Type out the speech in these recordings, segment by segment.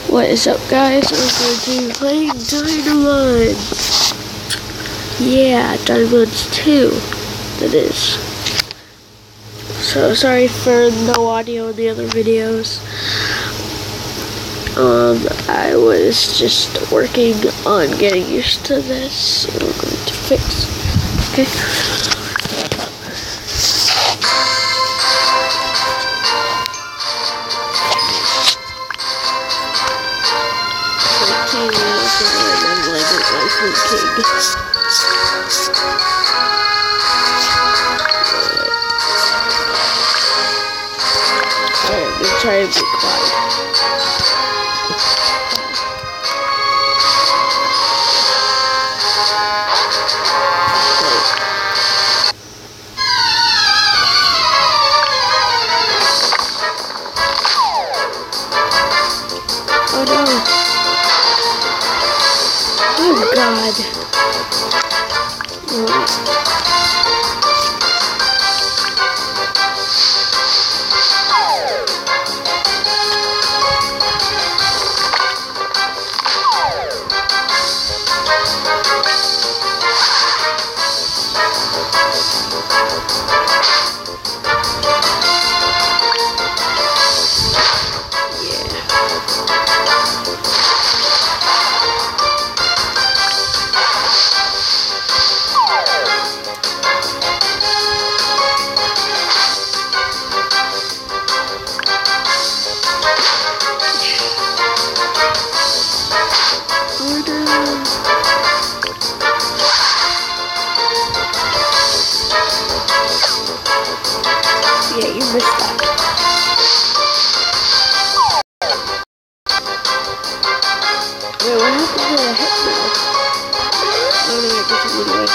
What is up, guys? We're going to be playing Dynamons. Yeah, Dynamons 2. That is. So sorry for no audio in the other videos. I was just working on getting used to this. So we're going to fix. Okay. Alright, I'm gonna try and be quiet. Oh no. Oh god. Yeah, you missed that. Wait, what happened to the hit now? Oh no, I guess it went away.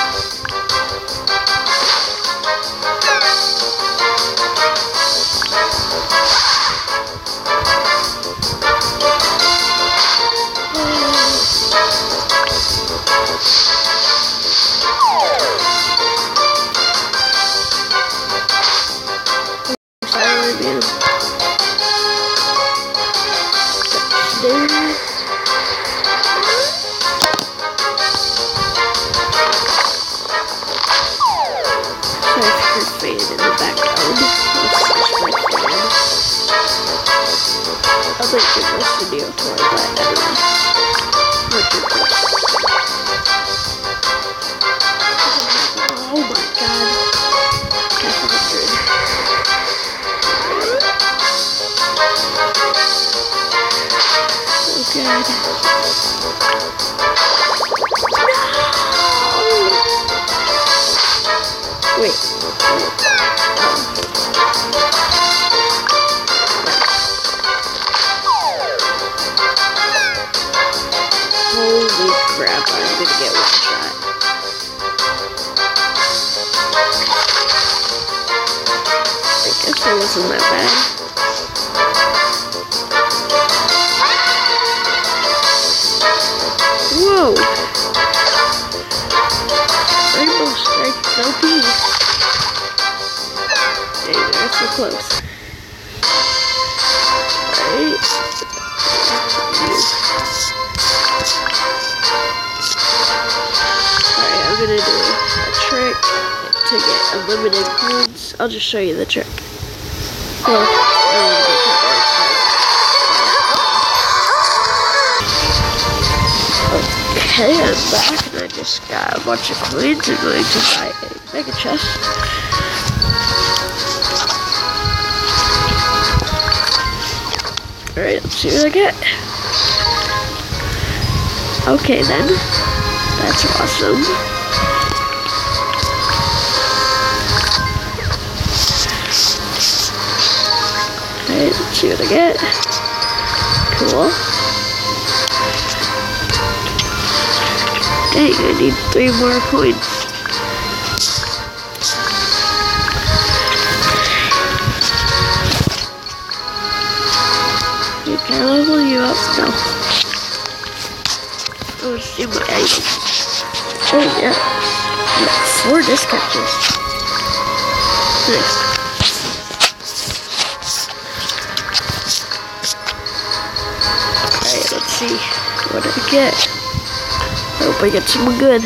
I'll make this video towards that anyway. Oh my god. That's 100. Oh god. No! Wait. Holy crap, I'm gonna get one shot. I guess that wasn't that bad. Whoa! Rainbow Strike is OP. Dang, that's so close. Alright. I'm gonna do a trick to get unlimited coins. I'll just show you the trick. Well, okay, I'm back and I just got a bunch of coins. I'm going to buy a mega chest. Alright, let's see what I get. Okay then. That's awesome. Alright, let's see what I get. Cool. Dang, I need 3 more coins. Can I level you up? No. Oh, see my items. Oh yeah. 4 disc catches. Nice. see what I get. I hope I get someone good.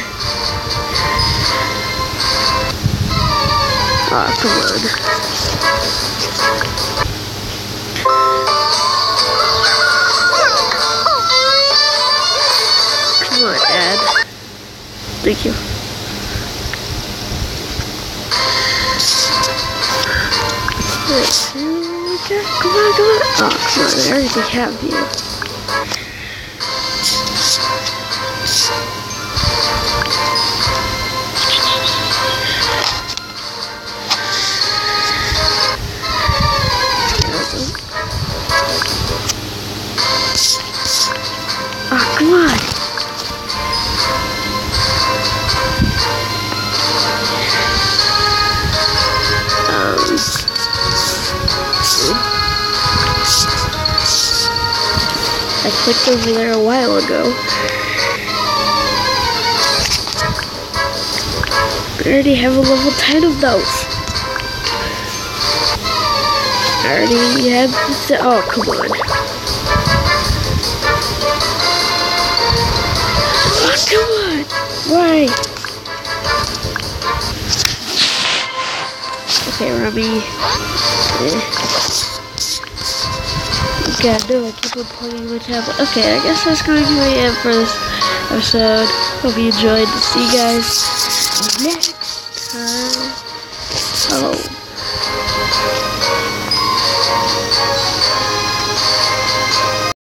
Aw, come on. Come on, Dad. Thank you. Wait, come on, come on. Oh, come on, I already have you. Oh, come on. I clicked over there a while ago. I already have a level 10 of those. I already have the... Oh, come on. Oh, come on. Why? Okay, Rummy. God, no, I keep on plugging my tablet. Okay, I guess that's going to be it for this episode. Hope you enjoyed. See you guys next time. Oh.